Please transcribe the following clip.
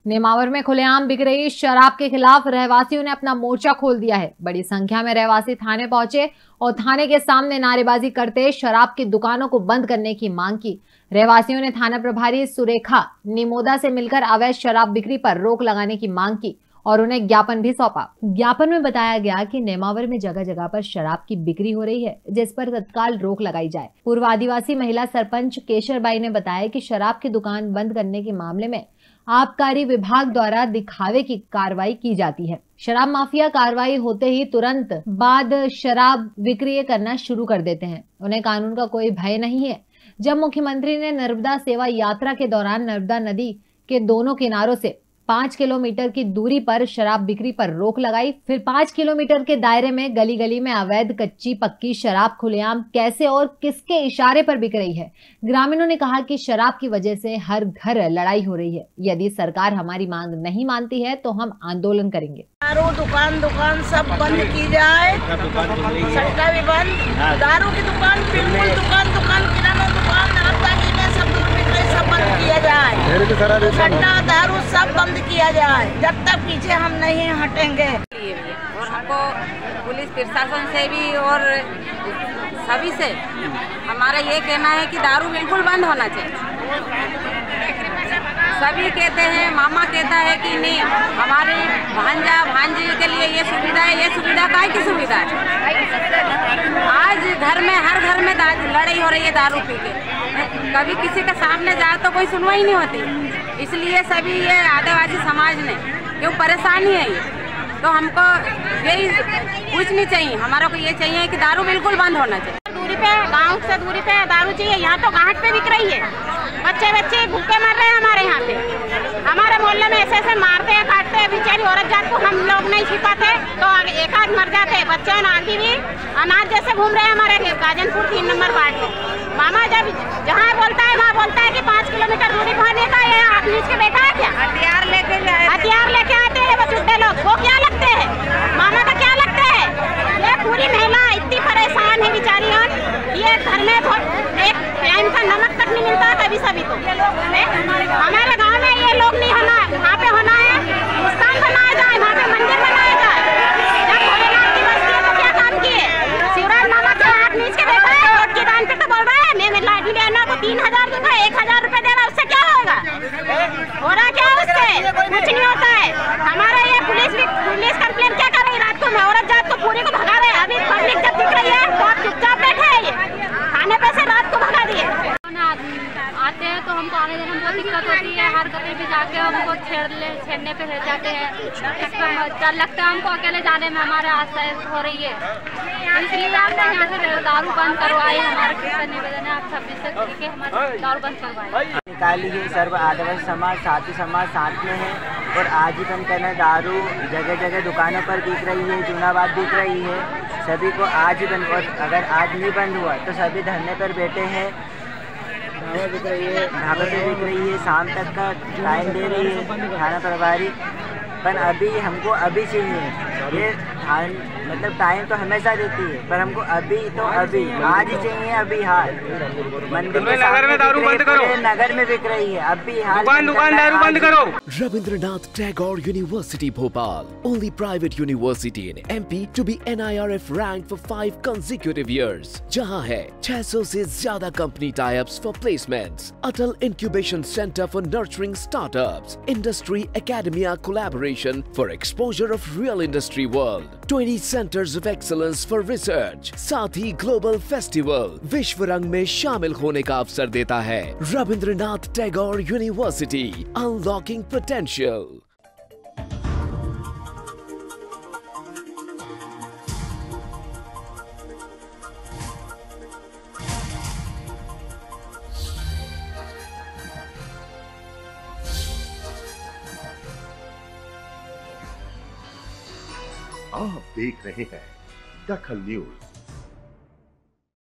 नेमावर में खुलेआम बिक रही शराब के खिलाफ रहवासियों ने अपना मोर्चा खोल दिया है। बड़ी संख्या में रहवासी थाने पहुंचे और थाने के सामने नारेबाजी करते शराब की दुकानों को बंद करने की मांग की। रहवासियों ने थाना प्रभारी सुरेखा निमोदा से मिलकर अवैध शराब बिक्री पर रोक लगाने की मांग की और उन्हें ज्ञापन भी सौंपा। ज्ञापन में बताया गया कि नेमावर में जगह जगह पर शराब की बिक्री हो रही है, जिस पर तत्काल रोक लगाई जाए। पूर्व आदिवासी महिला सरपंच केशरबाई ने बताया कि शराब की दुकान बंद करने के मामले में आबकारी विभाग द्वारा दिखावे की कार्रवाई की जाती है। शराब माफिया कार्रवाई होते ही तुरंत बाद शराब विक्रय करना शुरू कर देते हैं। उन्हें कानून का कोई भय नहीं है। जब मुख्यमंत्री ने नर्मदा सेवा यात्रा के दौरान नर्मदा नदी के दोनों किनारों से 5 किलोमीटर की दूरी पर शराब बिक्री पर रोक लगाई, फिर 5 किलोमीटर के दायरे में गली गली में अवैध कच्ची पक्की शराब खुलेआम कैसे और किसके इशारे पर बिक रही है। ग्रामीणों ने कहा कि शराब की वजह से हर घर लड़ाई हो रही है। यदि सरकार हमारी मांग नहीं मानती है तो हम आंदोलन करेंगे। दारू दुकान सब बंद की जाए, सट्टा भी बंद, दारू की दुकान बिल्कुल दुकान किराना दुकान सब बिक्री सब बंद किया जाए, सट्टा दारू सब बंद किया जाए, जब तक पीछे हम नहीं हटेंगे। और हमको पुलिस प्रशासन से भी और सभी से हमारा ये कहना है कि दारू बिल्कुल बंद होना चाहिए। सभी कहते हैं, मामा कहता है कि नहीं हमारे भांजी के लिए ये सुविधा है, ये सुविधा काहे की सुविधा है। आज हर घर में लड़ाई हो रही है दारू पी के, कभी किसी के सामने जाए तो कोई सुनवाई नहीं होती। इसलिए सभी ये आदिवासी समाज ने क्यों परेशानी है, तो हमको यही पूछनी चाहिए। हमारा को ये चाहिए कि दारू बिल्कुल बंद होना चाहिए। दूरी पे, गांव से दूरी पे दारू चाहिए। यहाँ तो घाट पे बिक रही है, बच्चे भूखे मर रहे हैं हमारे यहाँ पे। हमारे मोहल्ले में ऐसे मारते हैं, काटते हैं, बेचारी औरत जात को हम लोग नहीं छिपाते तो एक आध मर जाते हैं। बच्चे आदमी भी अनाज जैसे घूम रहे हैं हमारे गाजनपुर 3 नंबर वार्ड में। मामा जब जहाँ बोलता है वहाँ बोलता है कि 5 किलोमीटर दूरी भागने का ये आदमी के बेटा है क्या? हथियार लेके आते हैं वो चुट्टे लोग। वो क्या लगते हैं, मामा का क्या लगता है? ये पूरी महिला इतनी परेशान है बेचारी, ये घर में एक टाइम का नमक तक नहीं मिलता कभी सभी। तो हमारे गांव में ये लोग नहीं होना, वहाँ पे होना है स्थान बनाया जाए, वहाँ पे मंदिर बनाया जाए। जब भोलेनाथ की बस्ती है तो क्या काम किए? शिवराज मामा के हाथ नीच के बैठा है, वोट के दान पे तो बोल रहा है मैं लाठी लेना को 3000 दूंगा, 1000 रुपए दे रहा, उससे क्या होगा? हो रहा क्या उससे? कुछ नहीं होता है। हमारा ये पुलिस कंप्लेन क्या कर रही है? रात को औरत जात को पूरी को भगा रहे हैं। अभी पब्लिक जब दिख रही है तो आप चुपचाप बैठे हैं, ये खाने पे से रात को भगा दिए। आते हैं तो हमको आने जाने में बहुत दिक्कत होती है। हर गली में जाके हमको छेड़ने पे जाते हैं। डर लगता है हमको अकेले जाने में, हमारे आस हो रही है। इसलिए आप यहाँ से दारू बंद करवाए। हमारा निवेदन है आप सभी से कि हमारे दारू बंद करवाए। निकाली है सर्व आदिवासी समाज, साथी समाज साथ में है और आज ही बंद करना। दारू जगह जगह दुकानों पर बिक रही है, जूनाबाद बिक रही है, सभी को आज ही बंद। और अगर आज नहीं बंद हुआ तो सभी धरने पर बैठे हैं। ढाबा बिक रही है, शाम तक का टाइम दे रही है थाना प्रभारी। पर अभी हमको अभी चाहिए ये मतलब टाइम तो हमेशा देती है, पर हमको अभी तो अभी आज ही चाहिए। अभी हाल मंदिर में नगर में दारू बंद करो, नगर में बिक रही है अभी हाल दुकान दारू बंद करो। Rabindranath Tagore University Bhopal, only private university in MP to be NIRF ranked for 5 consecutive years, जहां है 600 से ज्यादा company tie-ups for placements, Atal Incubation Center for nurturing startups, Industry Academia collaboration for exposure of real industry world, 20 centers of excellence for research, साथ ही global festival विश्व रंग में शामिल होने का अवसर देता है। Rabindranath Tagore university, unlocking potential. आप देख रहे हैं दखल न्यूज।